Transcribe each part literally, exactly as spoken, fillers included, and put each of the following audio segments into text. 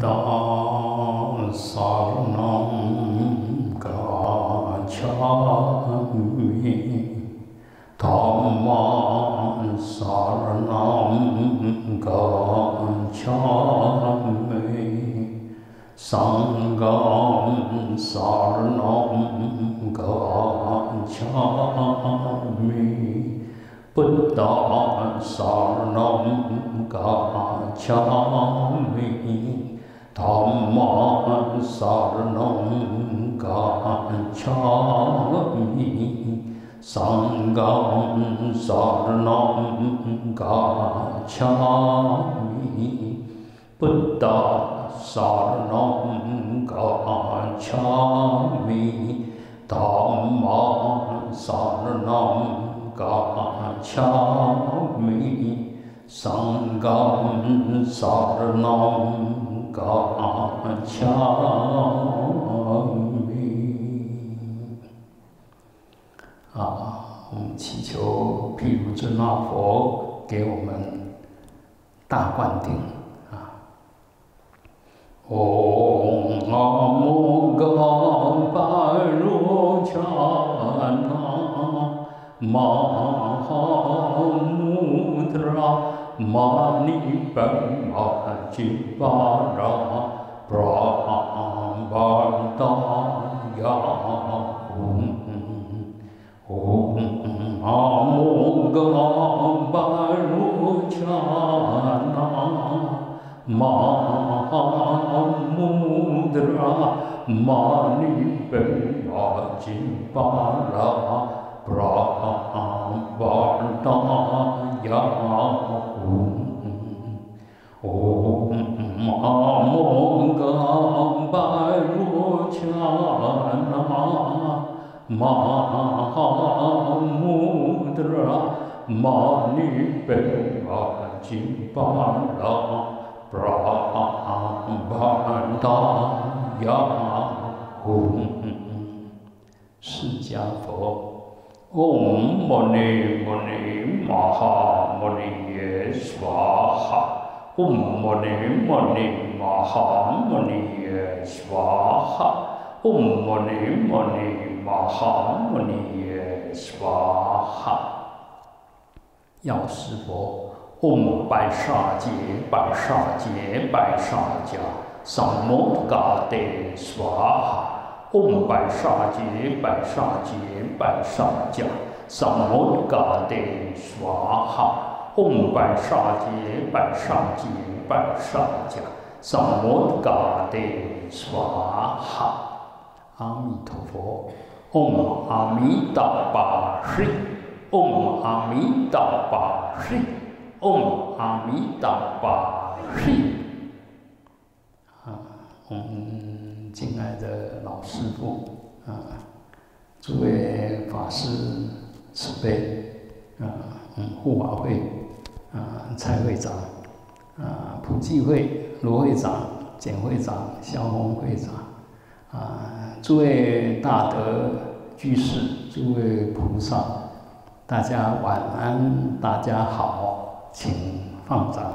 Buddha Saranam Gacchami Dhamma Saranam Gacchami Sangham Saranam Gacchami Buddha Saranam Gacchami Dhamma Saranam Gacchami Sangham Saranam Gacchami Buddha Saranam Gacchami Dhamma Saranam Gacchami Sangham Saranam Gacchami 啊，我们祈求毗卢遮那佛给我们大灌顶啊。唵南无嘎巴罗伽那玛哈穆达玛尼本玛吉巴拉布拉巴达呀吽。唵南无嘎巴罗伽那玛哈穆达玛尼本玛吉巴拉布拉巴达呀吽。唵南无嘎巴罗伽那玛哈穆达玛尼本玛吉巴拉布拉巴达呀吽。释迦佛，唵摩尼摩尼玛哈摩尼耶娑哈，唵摩尼摩尼玛哈摩尼耶娑哈，唵摩尼摩尼玛哈摩尼耶娑哈。药师佛，唵白沙劫白沙劫白沙迦萨摩嘎德娑哈。唵白沙劫白沙劫白沙迦萨摩嘎德娑哈。唵白沙劫白沙劫白沙迦萨摩嘎德娑哈。阿弥陀佛。唵阿弥达巴悉。唵阿弥达巴悉。唵阿弥达巴悉。啊，我们敬爱的老师父啊，诸位法师慈悲啊，嗯，护法会啊，蔡会长啊，普济会罗会长、简会长、萧峰会长啊，诸位大德居士、诸位菩萨，大家晚安，大家好，请放掌。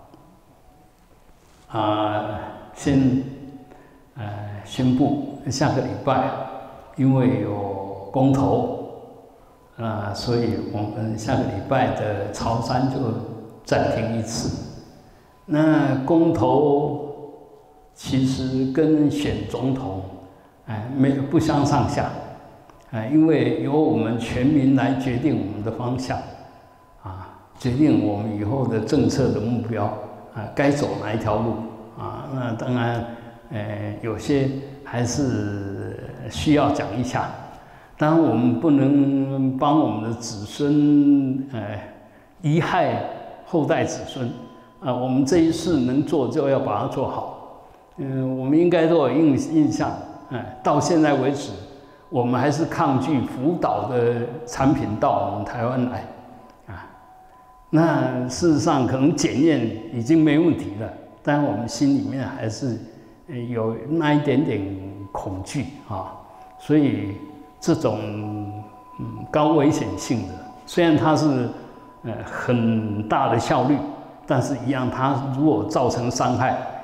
啊，先呃宣布下个礼拜，因为有公投，啊，所以我们下个礼拜的潮汕就暂停一次。那公投其实跟选总统，哎，没不相上下，哎，因为由我们全民来决定我们的方向，啊，决定我们以后的政策的目标，啊，该走哪一条路，啊，那当然，呃，有些还是需要讲一下。当然，我们不能帮我们的子孙，呃，贻害后代子孙，啊，我们这一世能做就要把它做好。嗯，我们应该都有印印象，哎，到现在为止，我们还是抗拒福岛的产品到我们台湾来，啊，那事实上可能检验已经没问题了，但我们心里面还是有那一点点恐惧啊，所以这种嗯高危险性的，虽然它是呃很大的效率，但是一样它如果造成伤害，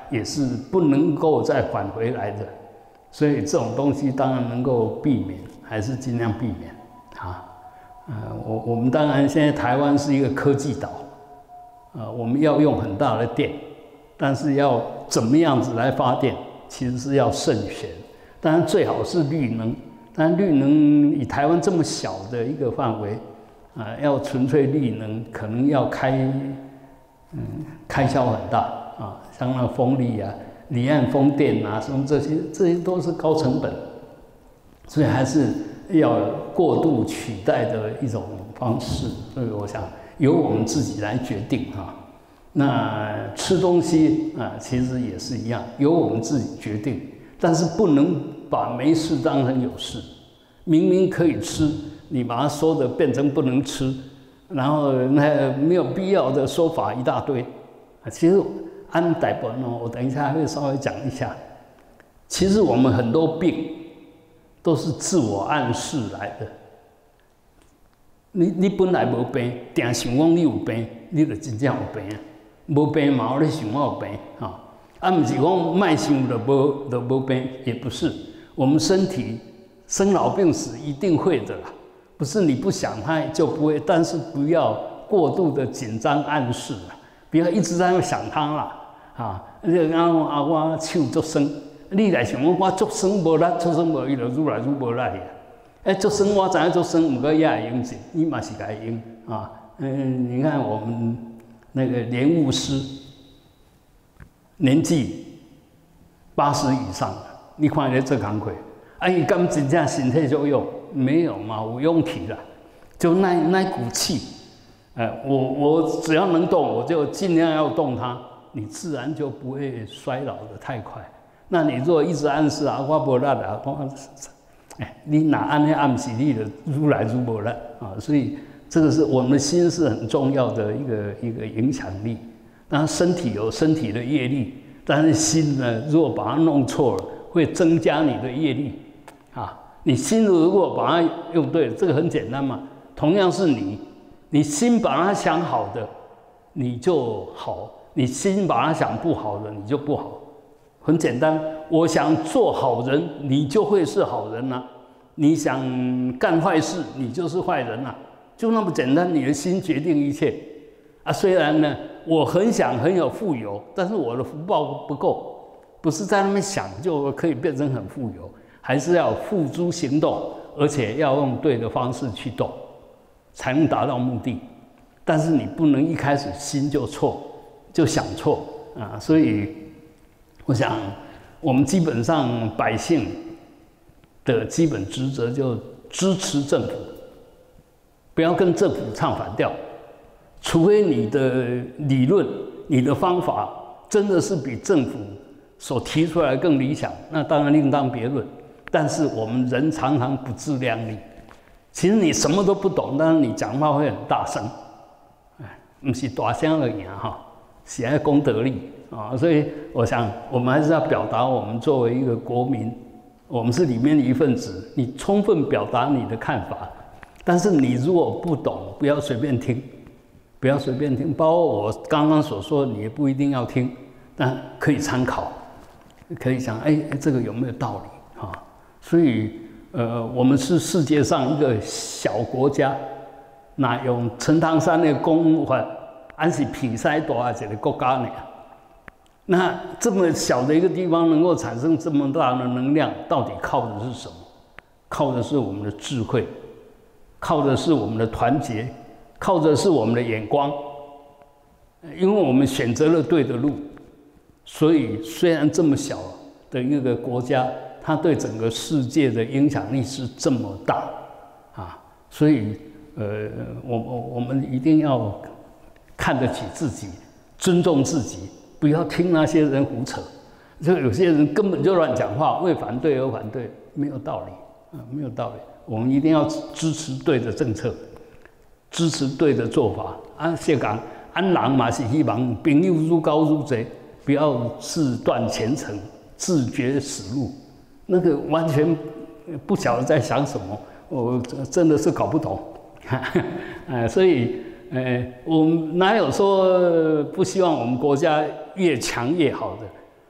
也是不能够再返回来的。所以这种东西当然能够避免，还是尽量避免啊。呃，我我们当然现在台湾是一个科技岛，呃，我们要用很大的电，但是要怎么样子来发电，其实是要慎选。当然最好是绿能，但绿能以台湾这么小的一个范围，啊、呃，要纯粹绿能，可能要开，嗯，开销很大啊，像那风力啊。离岸风电啊，什么这些，这些都是高成本，所以还是要过度取代的一种方式。所以我想由我们自己来决定哈。那吃东西啊，其实也是一样，由我们自己决定，但是不能把没事当成有事。明明可以吃，你把它说的变成不能吃，然后那没有必要的说法一大堆啊，其实。按代本哦，我等一下会稍微讲一下。其实我们很多病都是自我暗示来的。你你本来无病，定想讲你有病，你就真正有病啊。无病嘛，你想我有病啊？啊，不是讲卖想就无就无病，也不是。我们身体生老病死一定会的啦，不是你不想它就不会，但是不要过度的紧张暗示啦，不要一直在那想它啦。啊，你讲啊，我手足酸，你来想讲我足酸无力，足酸无伊就愈来愈无力去。哎，足酸我知影足酸，不过也会用劲，你嘛是该用啊。嗯，你看我们那个莲雾师，年纪八十以上了，你看咧这工课，啊，伊敢真正身体就用？没有嘛，有勇气啦，就那那股气。哎，我我只要能动，我就尽量要动它。你自然就不会衰老的太快。那你如果一直暗示啊，我无力啊，我，哎，你哪按那暗示你的愈来愈无力啊？所以这个是我们的心是很重要的一个一个影响力。那身体有身体的业力，但是心呢，如果把它弄错了，会增加你的业力啊。你心如果把它用对了，这个很简单嘛。同样是你，你心把它想好的，你就好。你心把它想不好的，你就不好，很简单。我想做好人，你就会是好人啊；你想干坏事，你就是坏人啊，就那么简单。你的心决定一切啊。虽然呢，我很想很有富有，但是我的福报不够，不是在那边想就可以变成很富有，还是要付诸行动，而且要用对的方式去动，才能达到目的。但是你不能一开始心就错。就想错啊，所以我想，我们基本上百姓的基本职责就支持政府，不要跟政府唱反调，除非你的理论、你的方法真的是比政府所提出来更理想，那当然另当别论。但是我们人常常不自量力，其实你什么都不懂，但是你讲话会很大声，哎，不是大声而已哈。喜爱公德力啊，所以我想，我们还是要表达我们作为一个国民，我们是里面的一份子，你充分表达你的看法。但是你如果不懂，不要随便听，不要随便听。包括我刚刚所说，你也不一定要听，但可以参考，可以想，哎，这个有没有道理啊？所以，呃，我们是世界上一个小国家，那用陈唐山的公法。俺是比赛大一个国家呢，那这么小的一个地方能够产生这么大的能量，到底靠的是什么？靠的是我们的智慧，靠的是我们的团结，靠的是我们的眼光。因为我们选择了对的路，所以虽然这么小的一个国家，它对整个世界的影响力是这么大啊，所以呃，我我我们一定要。看得起自己，尊重自己，不要听那些人胡扯。就有些人根本就乱讲话，为反对而反对，没有道理啊，没有道理。我们一定要支持对的政策，支持对的做法。啊，谢讲，安人嘛是希望朋友愈高愈多，不要自断前程，自绝死路。那个完全不晓得在想什么，我真的是搞不懂。哎，所以。呃，我们哪有说不希望我们国家越强越好的？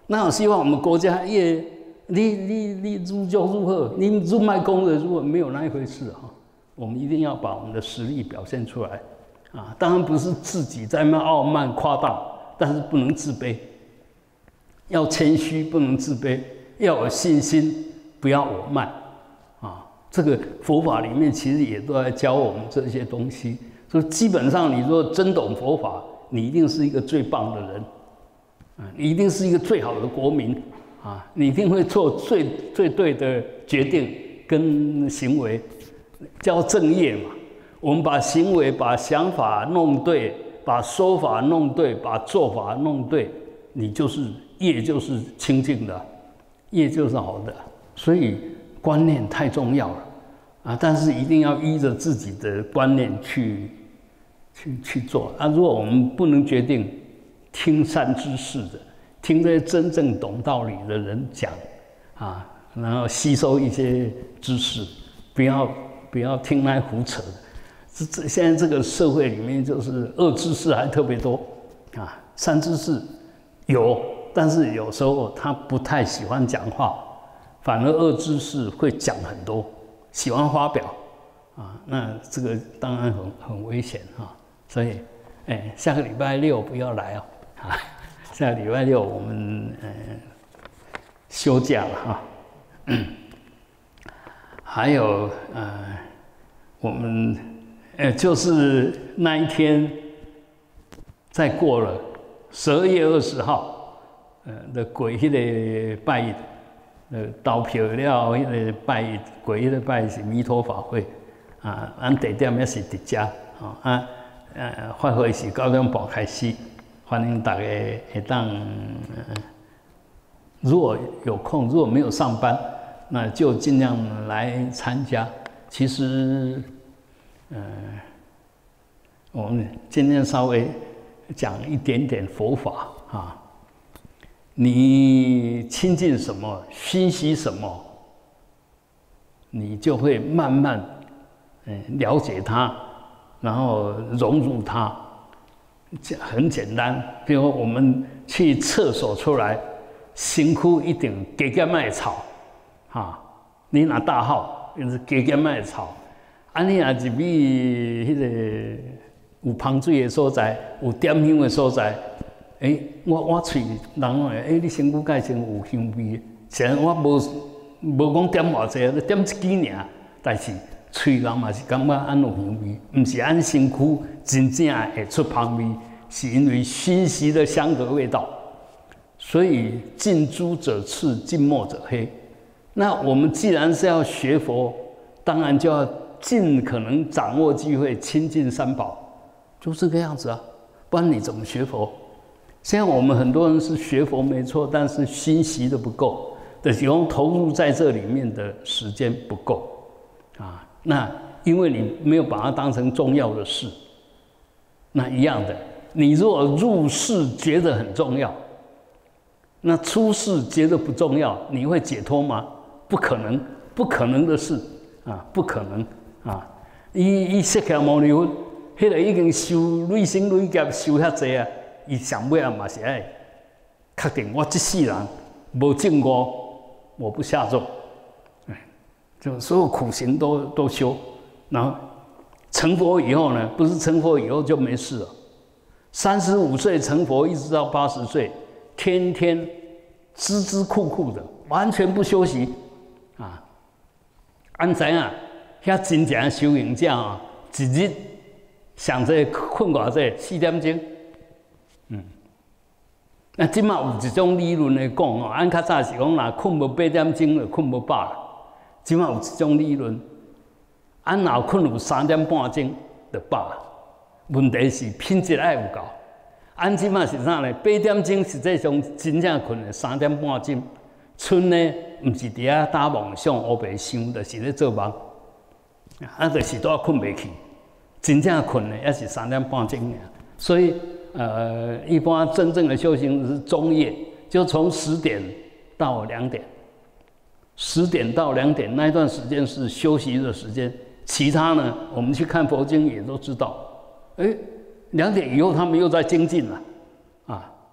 那我希望我们国家越你你你如就如何，你入卖功的如何，没有那一回事哈。我们一定要把我们的实力表现出来啊！当然不是自己在那傲慢夸大，但是不能自卑，要谦虚，不能自卑，要有信心，不要我慢啊！这个佛法里面其实也都在教我们这些东西。所以基本上，你若真懂佛法，你一定是一个最棒的人啊！你一定是一个最好的国民啊！你一定会做最最对的决定跟行为，叫正业嘛。我们把行为、把想法弄对，把说法弄对，把做法弄对，你就是业，就是清净的，业就是好的。所以观念太重要了啊！但是一定要依着自己的观念去去去做啊！如果我们不能决定听善知识的，听这些真正懂道理的人讲啊，然后吸收一些知识，不要不要听那胡扯的。这这现在这个社会里面，就是恶知识还特别多啊，善知识有，但是有时候他不太喜欢讲话，反而恶知识会讲很多，喜欢发表啊，那这个当然很很危险哈。所以，哎，下个礼拜六不要来哦，啊，下个礼拜六我们呃休假了哈。嗯，还有呃，我们呃就是那一天，再过了十二月二十号，呃的鬼迄个拜一，呃投票了迄个拜一，鬼迄个拜是弥陀法会啊，咱地点也是伫遮啊啊。呃，法会是九点半开始，欢迎大家会当、呃，如果有空，如果没有上班，那就尽量来参加。其实，呃，我们今天稍微讲一点点佛法啊。你亲近什么，熏习什么，你就会慢慢嗯了解它。然后融入它，很简单。比如我们去厕所出来，身躯一定加减卖吵，哈！你拿大号，就是加减卖吵。啊，你若入去迄个有芳水的所在，有点香的所在，诶、欸，我我喙人话，诶、欸，你身躯介先有香味。虽然我无无讲点偌济，点一支尔，但是。喙人嘛是感觉安有香味，唔是按身躯真正会出香味，是因为熏习的香的味道。所以近朱者赤，近墨者黑。那我们既然是要学佛，当然就要尽可能掌握机会，亲近三宝，就这个样子啊。不然你怎么学佛？现在我们很多人是学佛没错，但是熏习的不够，就是用投入在这里面的时间不够啊。那因为你没有把它当成重要的事，那一样的，你如果入世觉得很重要，那出世觉得不重要，你会解脱吗？不可能，不可能的事啊，不可能啊！伊伊释迦牟尼佛，迄个已经修累生累劫修遐济啊，伊上尾啊嘛是爱确定我这世人无证悟，我不下咒。就所有苦行都都修，然后成佛以后呢，不是成佛以后就没事了。三十五岁成佛，一直到八十岁，天天孜孜酷酷的，完全不休息啊！安怎啊？遐真正的修行者啊，一日上这困偌这四点钟，嗯。那即马有一种理论来讲哦，按较早是讲，若困无八点钟就困无饱啦。即马有一种理论，俺若困有三点半钟就饱。问题是品质爱有够。俺即马是啥呢？八点钟实际上真正困的三点半钟，剩呢毋是伫遐打梦想、乌白想，就是咧做梦，啊，就是都困袂去。真正困的也是三点半钟尔。所以，呃，一般真正的修行是中夜，就从十点到两点。十点到两点那一段时间是休息的时间，其他呢，我们去看佛经也都知道，哎，两点以后他们又在精进了，啊，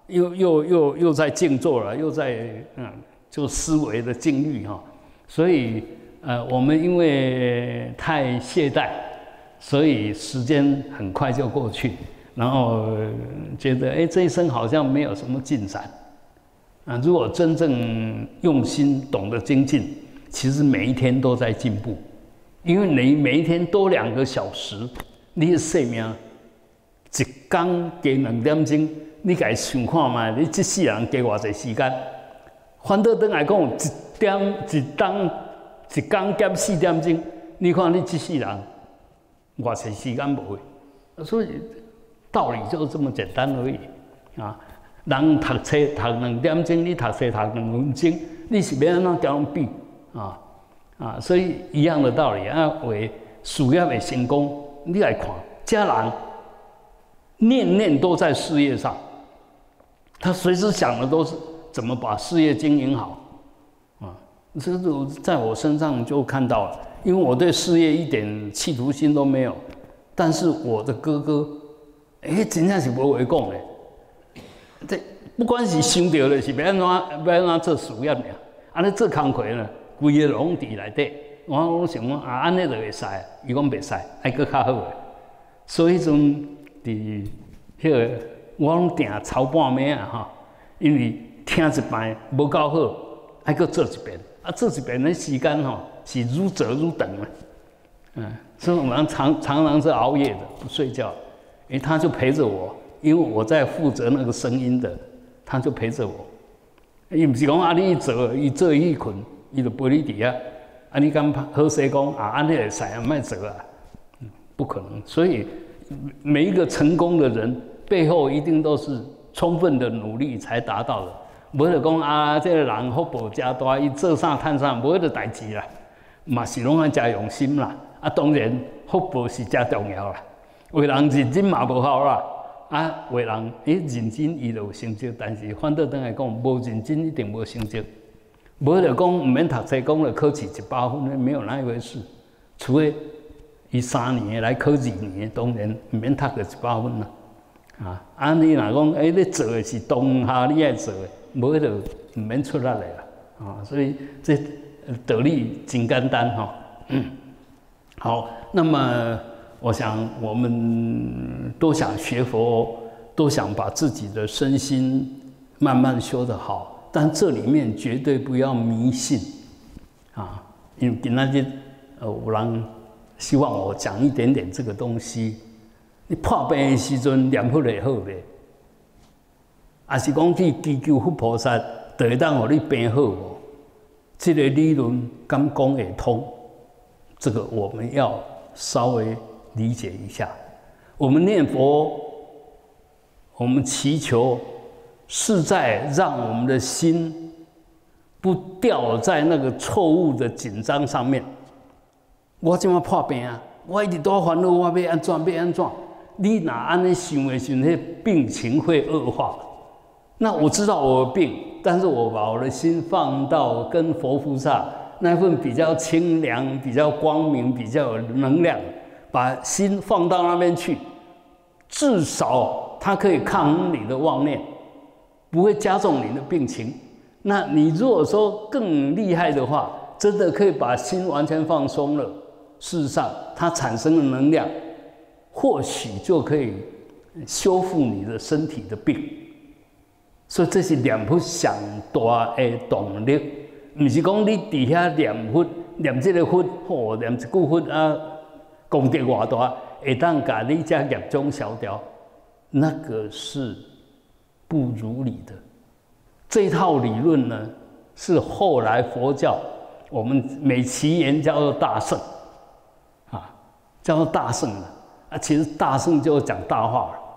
又又又又在静坐了，又在嗯，就思维的境遇哈。所以呃，我们因为太懈怠，所以时间很快就过去，然后觉得哎，这一生好像没有什么进展。啊，如果真正用心懂得精进，其实每一天都在进步，因为你每一天多两个小时，你的生命一天加两点钟，你家想看嘛？你这世人加偌济时间？反倒转来讲，一点一当一天减四点钟，你看你这世人偌济时间无的？所以道理就是这么简单而已啊。人读册读两点钟，你读册读两分钟，你是要安怎交比啊？啊，所以一样的道理啊，为事业的成功，你来看，这人念念都在事业上，他随时想的都是怎么把事业经营好啊。这个在我身上就看到了，因为我对事业一点企图心都没有，但是我的哥哥，哎，真正是无话讲的。这不管是想到的是要安怎要安怎做事业尔，安尼做工课呢，规个拢伫内底。我拢想讲啊，安尼就会使，伊讲袂使，爱搁较好诶。所以迄阵伫迄个，我拢定操半暝啊哈，因为听一摆无够好，爱搁做一遍，啊做一遍的时间吼是愈做愈长啊。嗯，所以我们常常常是熬夜的，不睡觉，因为他就陪着我。因为我在负责那个声音的，他就陪着我。伊毋是讲啊，你做，伊做伊困，伊就陪你伫遐。啊，你敢好势讲啊，安尼会使啊，莫做啊，不可能。所以每一个成功的人背后一定都是充分的努力才达到的。无就讲啊，这个人福报真大，伊做啥趁啥，无迄个代志啦。嘛是拢爱真用心啦。啊，当然福报是真重要啦。为人认真嘛无效啦。啊，为人伊认真伊就有成就，但是反倒转来讲，无认真一定无成就。无就讲毋免读册，讲了考试一百分，没有那一回事。除非伊三年来考二年，当然毋免读个一百分啦。啊，啊你若讲，哎、欸，你做的是当下你爱做的，无就毋免出力来啦。啊，所以这道理真简单哈、嗯。好，那么。我想，我们都想学佛，都想把自己的身心慢慢修得好，但这里面绝对不要迷信啊！因为今仔日呃，有人希望我讲一点点这个东西。你破病的时阵念佛会好袂？还是讲去祈求佛菩萨，就会当互你病好无？这个理论敢讲会通？这个我们要稍微理解一下，我们念佛，我们祈求，是在让我们的心不掉在那个错误的紧张上面。我这么破病啊，我一直多烦恼，我要安怎要安怎？你哪安尼想的时候，那病情会恶化。那我知道我有病，但是我把我的心放到跟佛菩萨那份比较清凉、比较光明、比较有能量。把心放到那边去，至少它可以抗衡你的妄念，不会加重你的病情。那你如果说更厉害的话，真的可以把心完全放松了，事实上它产生的能量，或许就可以修复你的身体的病。所以这是念佛上大的动力，不是讲你底下念佛念这个佛，哦，念一句佛啊。功德偌大，会当把你这业障消掉，那个是不如理的。这套理论呢，是后来佛教我们美其言叫做大乘，啊，叫做大乘的啊。其实大乘就讲大话了。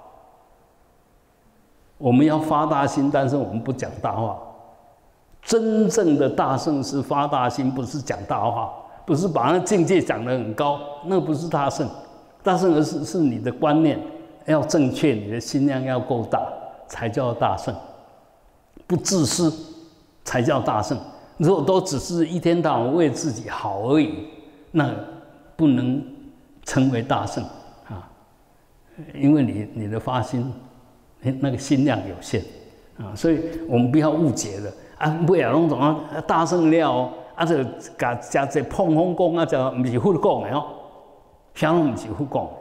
我们要发大心，但是我们不讲大话。真正的大乘是发大心，不是讲大话。不是把那境界讲得很高，那不是大乘。大乘而是是你的观念要正确，你的心量要够大，才叫大乘。不自私才叫大乘。如果都只是一天到晚为自己好而已，那不能称为大乘啊。因为你你的发心，那个心量有限啊，所以我们不要误解了啊，尾啊拢总啊大圣了啊，就甲加这碰风讲啊，就唔是佛讲的哦，啥拢唔是佛讲。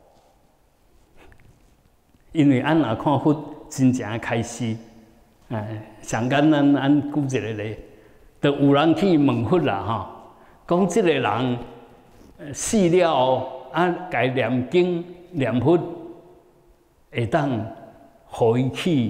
因为俺若看佛真正开始，哎，上简单俺举一个例，就有人去问佛啦哈，讲这个人死了后啊，该念经念佛，会当互伊去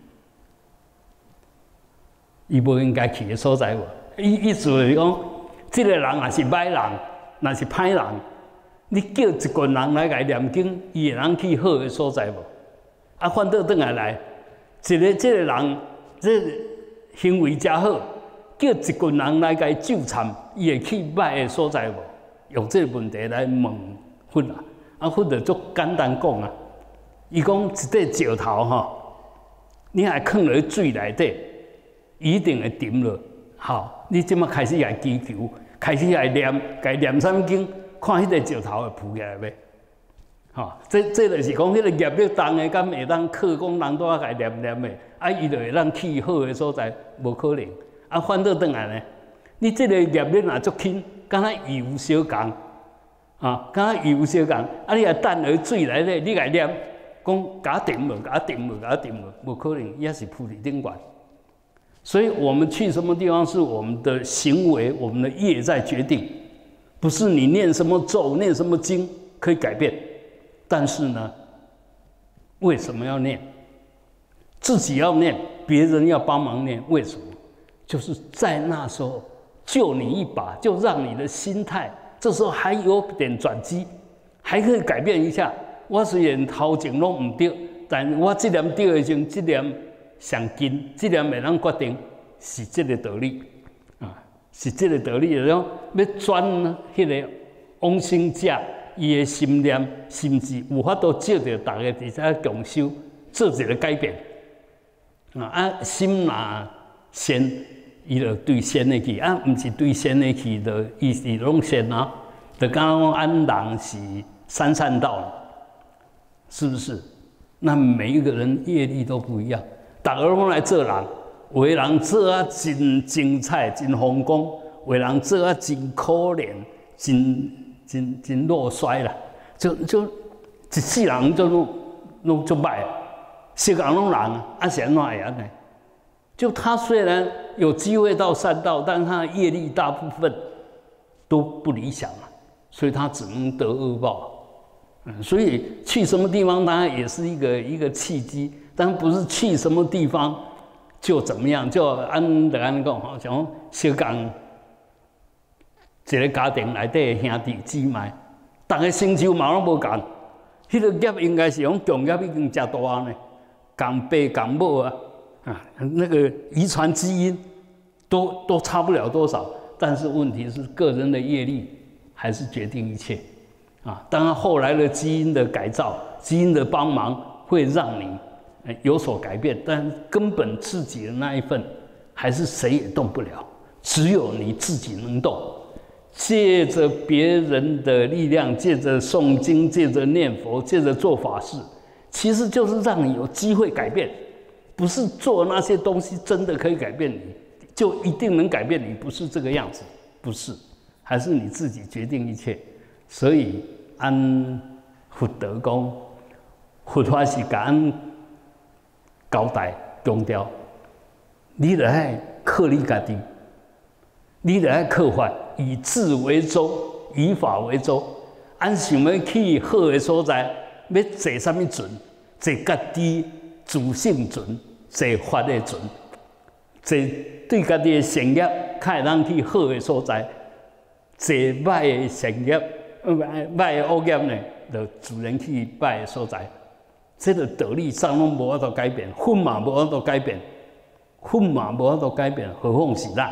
伊无应该去的所在无？意意思就是讲，这个人也是歹人，若是歹人，你叫一群人来甲伊念经，伊会当去好的所在无？啊，反倒转来来，一个这个人这个行为真好，叫一群人来甲伊纠缠，伊会去歹的所在无？用这个问题来问佛啊，啊，佛就足简单讲啊，伊讲一块石头吼，你若放落水内底，一定会沉落。好，你即马开始来祈求，开始来念，该念三经，看迄个石头会浮起来未？吼，这这就是讲，迄个业力重的，敢会当靠讲人多甲念念的，啊，伊就会当去好的所在，无可能。啊，反倒转来呢，你这个业力若足轻，敢若油小共，啊，敢若油小共，啊，你若等落水内底，你来念，讲甲沉无，甲沉无，甲沉无，无可能，也是浮伫顶悬。所以我们去什么地方，是我们的行为、我们的业在决定，不是你念什么咒、念什么经可以改变。但是呢，为什么要念？自己要念，别人要帮忙念，为什么？就是在那时候救你一把，就让你的心态这时候还有点转机，还可以改变一下。我虽然头前拢唔对，但我这念对的时候，这念上近，这念会当决定是这个道理啊，是这个道理。就讲要转迄个往生者。伊的心念，甚至有法度借着大家伫遮共修，做一个改变。啊啊，心若善，伊就对善的去；啊，毋是对善的去，就伊是拢善啊。就刚刚安人是三善道，是不是？那每一个人业力都不一样，大家拢来做人，有的人做啊真精彩、真风光；有的人做啊真可怜、真。真真落衰啦，就就一世人就拢拢足歹，世人拢人啊，是安怎会安尼？就他虽然有机会到善道，但是他的业力大部分都不理想啊，所以他只能得恶报。嗯，所以去什么地方当然也是一个一个契机，但不是去什么地方就怎么样，就按就安讲吼，像小港。一个家庭内底的兄弟姊妹，大家成就嘛拢无共，迄个业应该是讲共业已经真大呢，共爸共母啊，啊，那个遗传基因都都差不了多少，但是问题是个人的业力还是决定一切啊。当然后来的基因的改造、基因的帮忙会让你有所改变，但根本自己的那一份还是谁也动不了，只有你自己能动。借着别人的力量，借着诵经，借着念佛，借着做法事，其实就是让你有机会改变。不是做那些东西真的可以改变你，就一定能改变你，不是这个样子，不是，还是你自己决定一切。所以按佛德讲，佛法是甲咱交代强调，你得爱靠你家己。你著爱靠法，以智为舟，以法为舟。俺想要去好的所在，要坐什么船？坐家己自性船，坐法的船，坐对家己的善业，较会当去好的所在；坐歹的善业，歹的恶业呢，就自然去歹的所在。这个道理上拢无法度改变，佛嘛无法度改变，佛嘛无法度改变，何况是咱？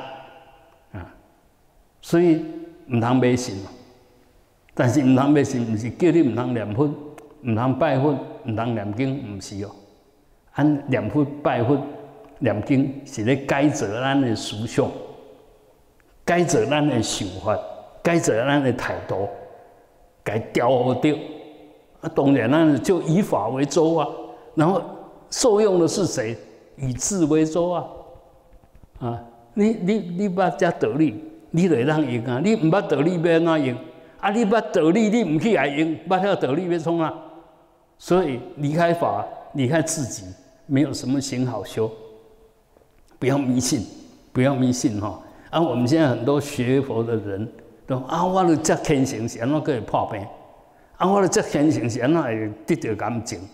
所以唔通迷信，但是唔通迷信，唔是叫你唔通念佛、唔通拜佛、唔通念经，唔是哦。咱念佛、拜佛、念经是咧改造咱的思想，改造咱的想法，改造咱的态度，该调好对。啊，当然咱就以法为舟啊。然后受用的是谁？ 以智为舟啊！啊，你你你捌这道理，你就会当用啊！你唔捌道理要安怎用？啊，你捌道理，你唔去来用，捌晓道理要创啊？所以离开法，离开自己，没有什么行好修。不要迷信，不要迷信哈！啊，我们现在很多学佛的人都啊，我都这虔诚是安怎个会破病？啊，我都这虔诚是安怎会得到感情？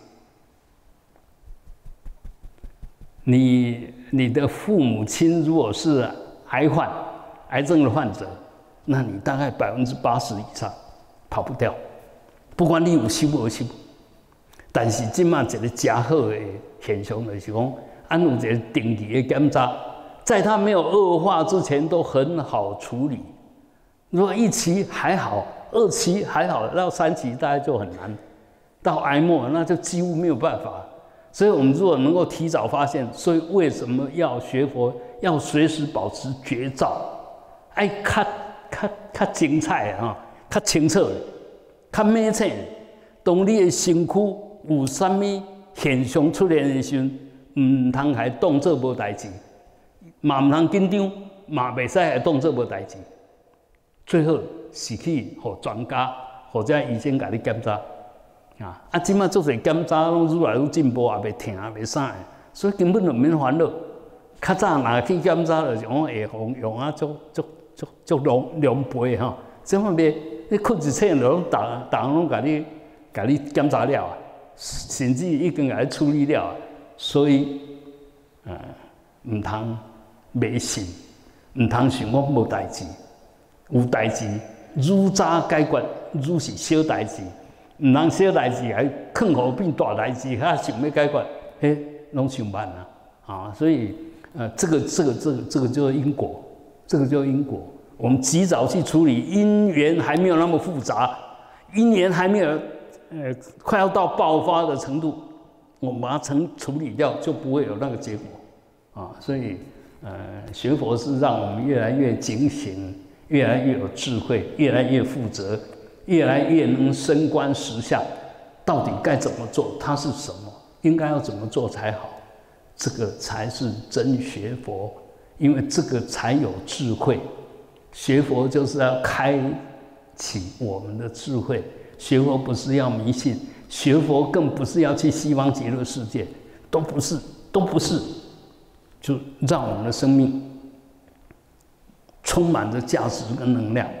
你你的父母亲如果是癌患、癌症的患者，那你大概百分之八十以上跑不掉。不管你有修无修，但是即马一个较好的现象就是讲，按有一个定期的检查，在它没有恶化之前都很好处理。如果一期还好，二期还好，到三期大概就很难，到癌末那就几乎没有办法。所以我们如果能够提早发现，所以为什么要学佛，要随时保持觉照，爱较较较精彩啊，较清楚的，较明醒。当你的身躯有啥物现象出现的时候，唔通还当作无代志，嘛唔通紧张，嘛袂使还当作无代志。最好是去互专家或者医生甲你检查。啊！啊，即马做者检查拢愈来愈进步，也袂疼，也袂啥的，所以根本就免烦恼。较早若去检查，就是讲会用用啊，足足足足量量倍吼。这方面你困一醒就拢逐逐项拢甲你甲你检查了啊，甚至已经甲你处理了啊。所以，呃，唔通迷信，唔通想讲无代志，有代志愈早解决愈是小代志。唔通小代志还藏好变大代志，遐想要解决，嘿，拢想慢啊！啊，所以呃，这个这个这个这个就是因果，这个就是因果。我们及早去处理，因缘还没有那么复杂，因缘还没有呃快要到爆发的程度，我们把它成处理掉，就不会有那个结果啊。所以呃，学佛是让我们越来越警醒，越来越有智慧，越来越负责。越来越能升观实相，到底该怎么做？它是什么？应该要怎么做才好？这个才是真学佛，因为这个才有智慧。学佛就是要开启我们的智慧，学佛不是要迷信，学佛更不是要去西方极乐世界，都不是，都不是，就让我们的生命充满着价值跟能量。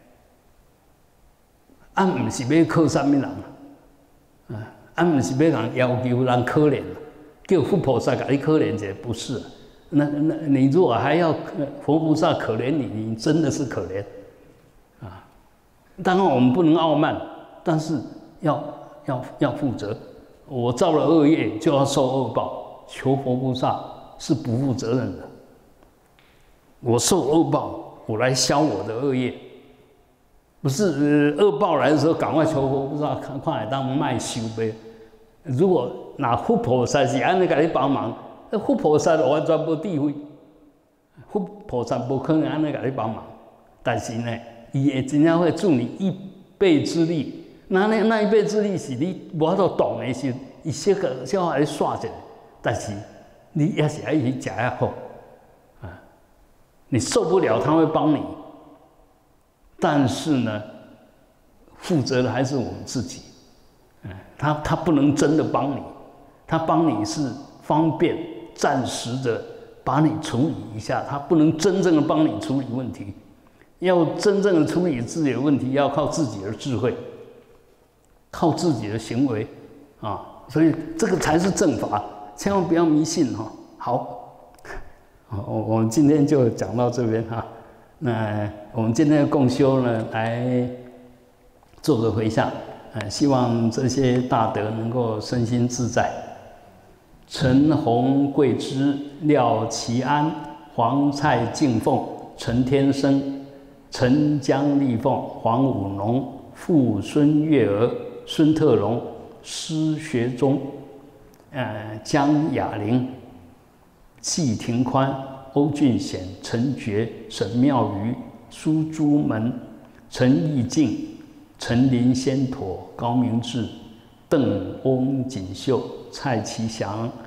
俺唔是要靠啥物人啊？俺唔是要人要求人可怜，叫佛菩萨给你可怜者，不是。那那你如果还要佛菩萨可怜你，你真的是可怜啊！当然我们不能傲慢，但是要要要负责。我造了恶业就要受恶报，求佛菩萨是不负责任的。我受恶报，我来消我的恶业。不是恶报来的时候，赶快求佛菩萨，看看来当卖修呗。如果那佛菩萨是安尼给你帮忙，那佛菩萨完全无智慧，佛菩萨不可能安尼给你帮忙。但是呢，伊会真正会助你一臂之力。那那那一臂之力是你无法度懂的时候，伊小个小可你刷一下，但是你也是爱去食遐好啊。你受不了，他会帮你。但是呢，负责的还是我们自己。嗯，他他不能真的帮你，他帮你是方便暂时的把你处理一下，他不能真正的帮你处理问题。要真正的处理自己的问题，要靠自己的智慧，靠自己的行为啊。所以这个才是正法，千万不要迷信哈。好，我我们今天就讲到这边哈。那我们今天的共修呢，来做个回向，呃，希望这些大德能够身心自在。陈红桂枝、廖其安、黄蔡敬凤、陈天生、陈江丽凤、黄武农、傅孙月娥、孙特龙、施学忠、呃江雅玲、季廷宽、欧俊显、陈觉、沈妙瑜、苏朱门、陈义敬、陈林仙妥、高明志、邓翁锦绣、蔡其祥、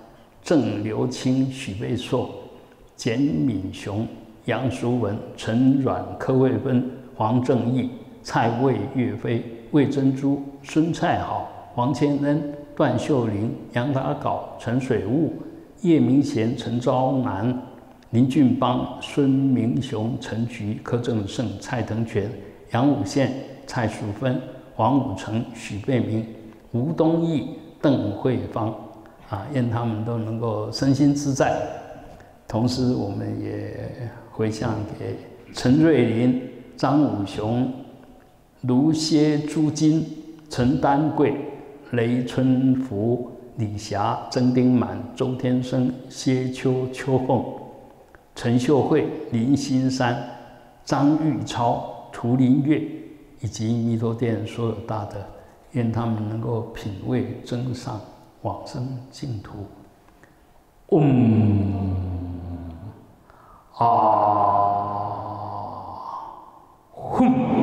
郑留清、许备硕、简敏雄、杨淑文、陈阮、柯慧芬、黄正义、蔡魏、岳飞、魏珍珠、孙蔡好、黄千恩、段秀玲、杨达镐、陈水务、叶明贤、陈昭南、林俊邦、孙明雄、陈菊、柯正胜、蔡腾全、杨武宪、蔡淑芬、黄武成、许贝明、吴东义、邓慧芳，啊，愿他们都能够身心自在。同时，我们也回向给陈瑞麟、张武雄、卢歇朱金、陈丹贵、雷春福、李霞、曾丁满、周天生、谢秋、邱凤、陈秀慧、林新山、张玉超、涂林月，以及弥陀殿所有大德，愿他们能够品味增上往生净土。嗡啊吽。